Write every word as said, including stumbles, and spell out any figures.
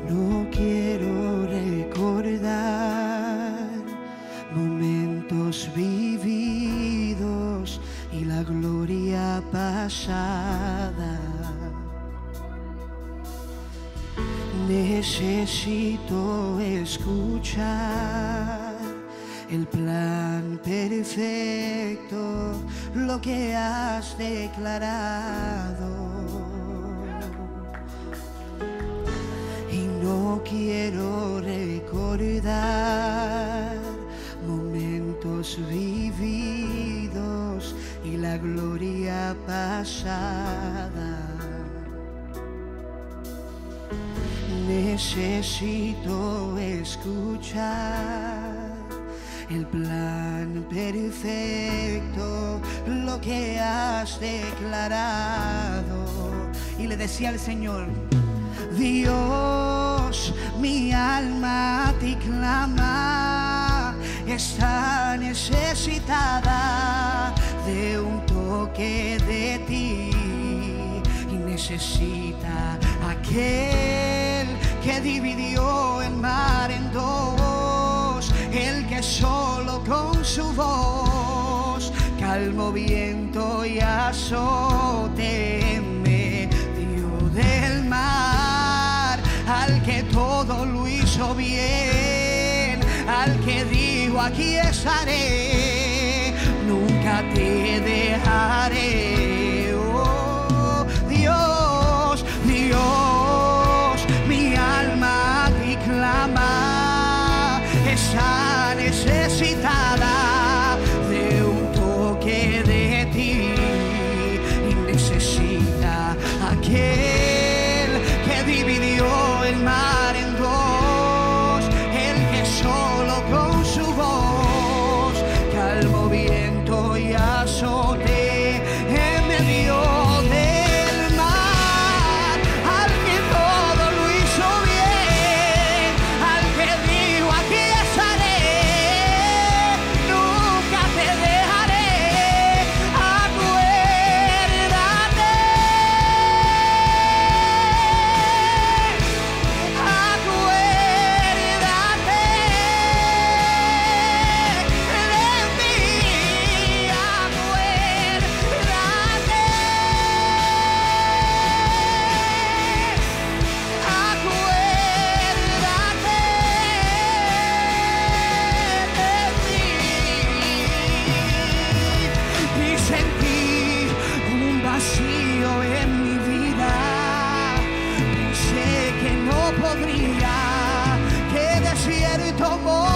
No quiero recordar momentos vividos y la gloria pasada. Necesito escuchar el plan perfecto, lo que has declarado. Y no quiero recordar momentos vividos y la gloria pasada. Necesito escuchar el plan perfecto, lo que has declarado. Y le decía al Señor: Dios, mi alma te clama, está necesitada de un toque de ti y necesita aquel que dividió el mar en dos, el que solo con su voz calmó viento y azote en medio del mar, al que todo lo hizo bien, al que dijo: aquí estaré, nunca te dejaré. Oh, Dios, Dios, mi alma te clama, está necesitada de un toque de ti y necesita aquel que dividió el mar en dos, el que solo con su voz calmó viento y azote en medio del mar, al que todo lo hizo bien, al que dijo: aquí estaré, nunca te dejaré. Acuérdate, acuérdate de mí, acuérdate, acuérdate de mí. Y sentí un vacío en mi vida, pensé que no podría, que desierto